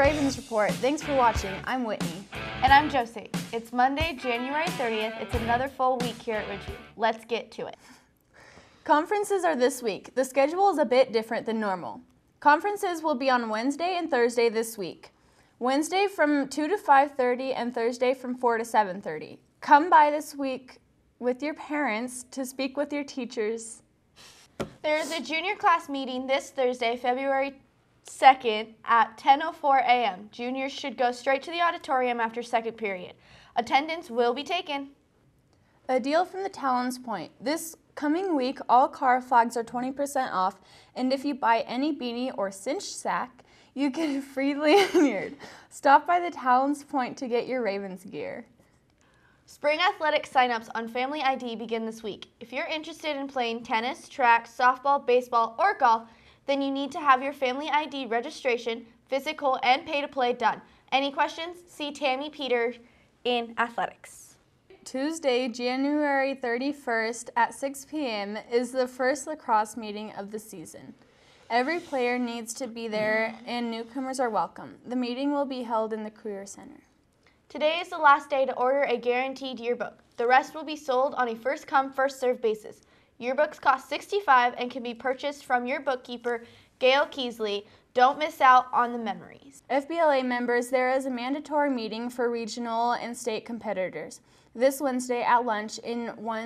Ravens Report. Thanks for watching. I'm Whitney. And I'm Josie. It's Monday, January 30th. It's another full week here at Ridgeview. Let's get to it. Conferences are this week. The schedule is a bit different than normal. Conferences will be on Wednesday and Thursday this week. Wednesday from 2 to 5:30 and Thursday from 4 to 7:30. Come by this week with your parents to speak with your teachers. There is a junior class meeting this Thursday, February 2nd at 10:04 a.m. Juniors should go straight to the auditorium after second period. Attendance will be taken. A deal from the Talons Point. This coming week, all car flags are 20% off, and if you buy any beanie or cinch sack, you get a free lanyard. Stop by the Talons Point to get your Ravens gear. Spring athletic signups on Family ID begin this week. If you're interested in playing tennis, track, softball, baseball, or golf, then you need to have your Family ID registration, physical, and pay-to-play done. Any questions? See Tammy Peter in athletics. Tuesday, January 31st at 6 p.m. is the first lacrosse meeting of the season. Every player needs to be there and newcomers are welcome. The meeting will be held in the Career Center. Today is the last day to order a guaranteed yearbook. The rest will be sold on a first-come, first-served basis. Yearbooks cost $65 and can be purchased from your bookkeeper, Gail Keesley. Don't miss out on the memories. FBLA members, there is a mandatory meeting for regional and state competitors this Wednesday at lunch in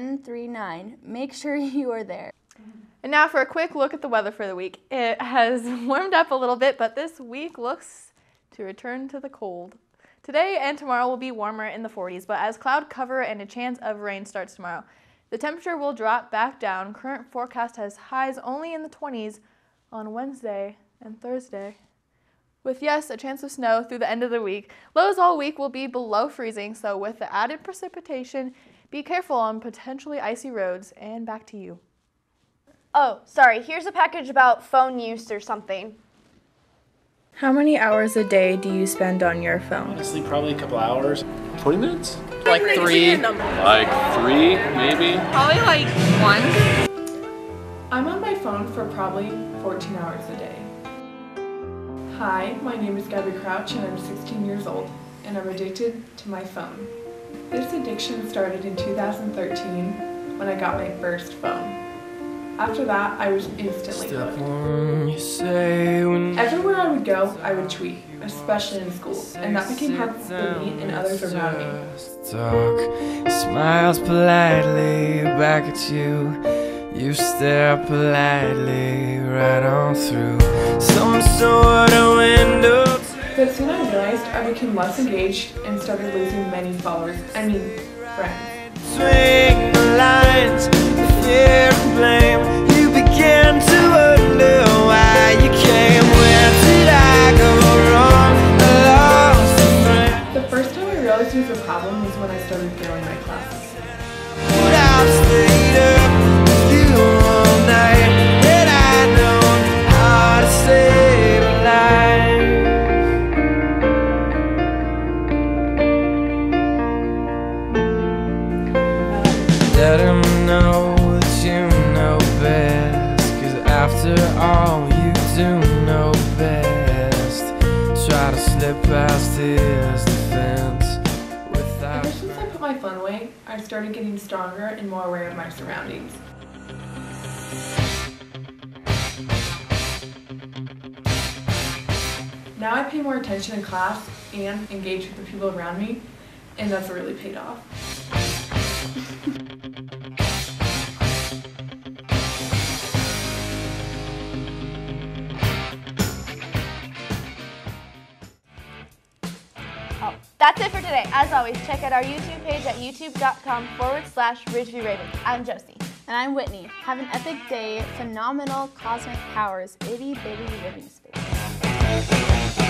139. Make sure you are there. And now for a quick look at the weather for the week. It has warmed up a little bit, but this week looks to return to the cold. Today and tomorrow will be warmer in the 40s, but as cloud cover and a chance of rain starts tomorrow, the temperature will drop back down. Current forecast has highs only in the 20s on Wednesday and Thursday, with, yes, a chance of snow through the end of the week. Lows all week will be below freezing, so with the added precipitation, be careful on potentially icy roads. And back to you. Oh, sorry, here's a package about phone use or something. How many hours a day do you spend on your phone? Honestly, probably a couple hours. 20 minutes? Like 3. Like 3, maybe? Probably like 1. I'm on my phone for probably 14 hours a day. Hi, my name is Gabby Crouch and I'm 16 years old and I'm addicted to my phone. This addiction started in 2013 when I got my first phone. After that, I was instantly hooked. Everywhere I would go, I would tweet, especially in school, and that became hard for me and others around me. Smiles politely back at you. You stare politely right on through some sort of window. But soon I realized I became less engaged and started losing many followers, friends. Swing the lines, fear and blame. You began to wonder why you came. Where did I go wrong? I lost a friend. The first time I realized it was a problem was when I started failing my classes. But I've stayed up with you all night, and I know how to save a life. Let him know that you know best, 'cause after all you do know best. Try to slip past his defense without. Ever since I put my phone away, I started getting stronger and more aware of my surroundings. Now I pay more attention in class and engage with the people around me, and that's really paid off. That's it for today. As always, check out our YouTube page at youtube.com/Ridgeview Ravens. I'm Josie. And I'm Whitney. Have an epic day, phenomenal cosmic powers, itty bitty living space.